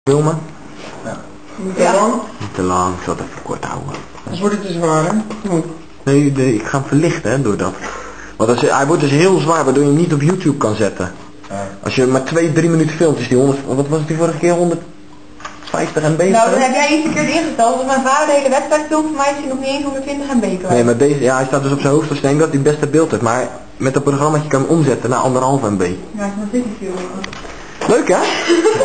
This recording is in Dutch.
Filmen? Ja. Niet te lang? Niet te lang, ik zal het even kort houden. Anders wordt het te zwaar, hè? Nee, ik ga hem verlichten, hè, door dat. Want hij wordt dus heel zwaar, waardoor je hem niet op YouTube kan zetten. Als je maar 2-3 minuten filmt, is die 100, wat was het die vorige keer, 150 MB? Nou, dan heb jij iets verkeerd ingesteld. Als mijn vader de hele wedstrijd filmt, voor mij is hij nog niet eens 120 MB kwijt. Nee, maar deze, ja, hij staat dus op zijn hoofd, dus ik denk dat hij het beste beeld heeft. Maar met dat programma kan je hem omzetten naar 1,5 MB. Ja, dat is veel. Leuk, hè?